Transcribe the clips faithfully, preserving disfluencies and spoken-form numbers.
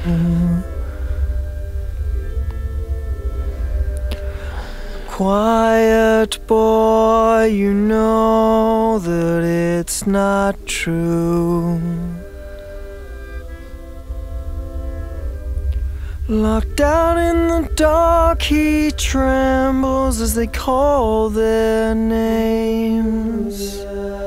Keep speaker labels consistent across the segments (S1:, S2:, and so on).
S1: Quiet boy, you know that it's not true. Locked out in the dark, he trembles as they call their names.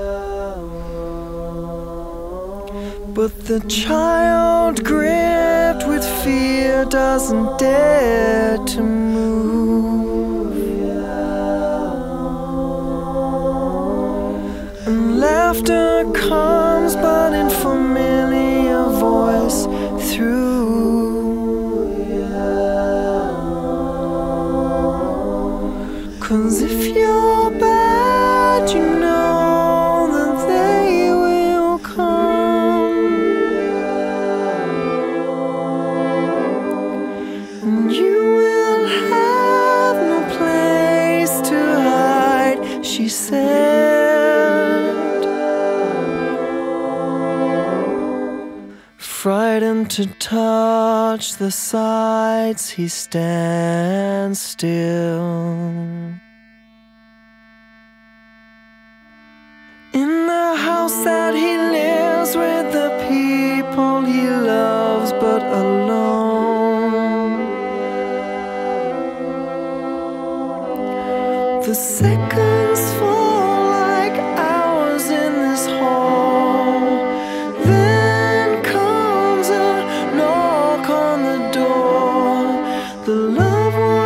S1: But the child, gripped with fear, doesn't dare to move. And laughter comes, but in familiar voice through. Cause if you're bad, you know that they will come. And you will have no place to hide, she said. Frightened to touch the sides, he stands still. In the house that he lives with the people he loves, but alone. The seconds fall like hours in this hall. Then comes a knock on the door. The loved one